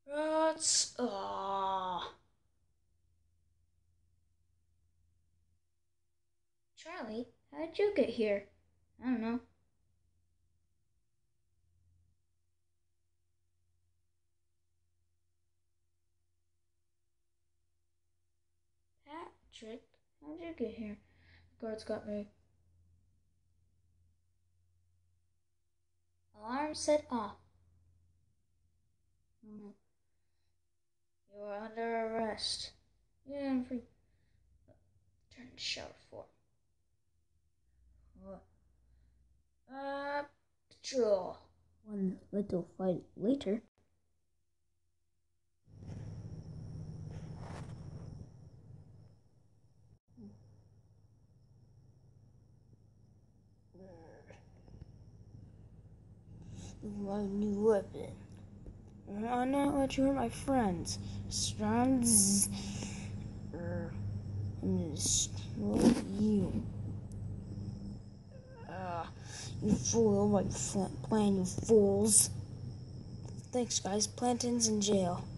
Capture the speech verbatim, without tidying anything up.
That's ah. Charlie, how did you get here? I don't know. Patrick, how did you get here? The guards got me. Alarm set off. Mm-hmm. You are under arrest. Yeah, I'm free. Turn to shower for. What? Uh, patrol. One little fight later. My new weapon. I'm not let you hurt my friends. Strands. I'm gonna destroy you. Uh, you fool my plan, you fools. Thanks, guys. Planktin's in jail.